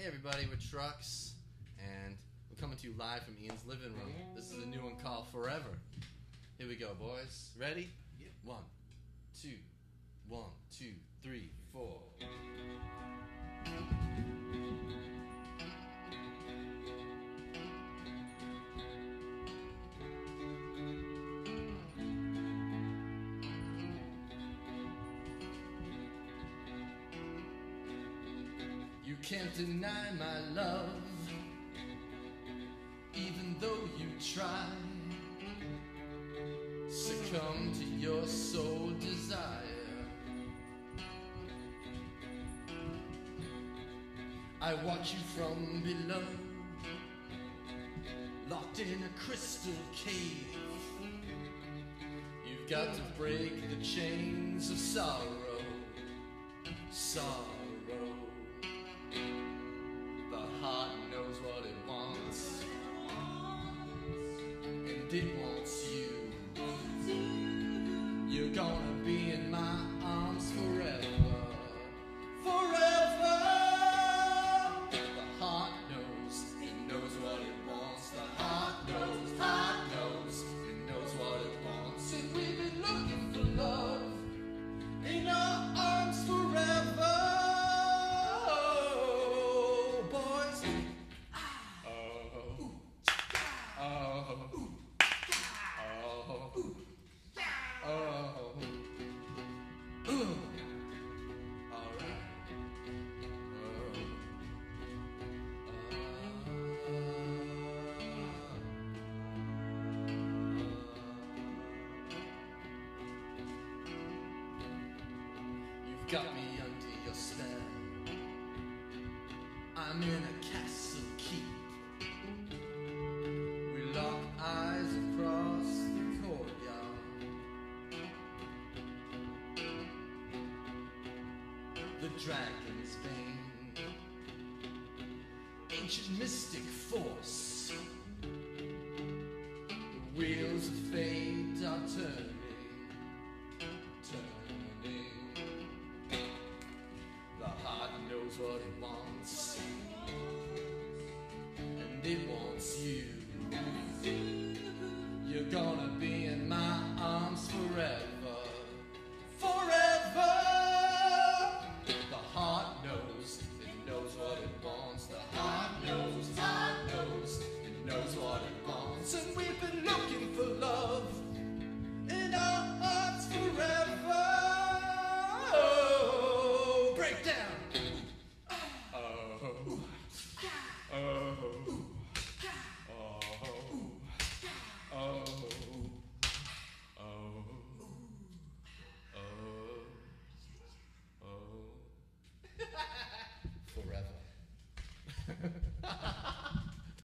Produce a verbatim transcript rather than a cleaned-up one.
everybody, we're Trucks, and we're coming to you live from Ian's living room. This is a new one called Forever. Here we go, boys. Ready? Yep. One, two, one, two, three, four. You can't deny my love, even though you try. Succumb to your soul desire. I watch you from below, locked in a crystal cave. You've got to break the chains of sorrow, sorrow. The heart knows what it wants, and it wants you. You're gonna be in my arms forever, forever. The heart knows, it knows what it wants. The heart knows, heart knows, it knows what it wants. And we've been looking for love in our arms forever. Got me under your spell. I'm in a castle keep. We lock eyes across the courtyard. The dragon's bane, ancient mystic force. The wheels of fate are turning. Knows what it wants, and it wants you. You're gonna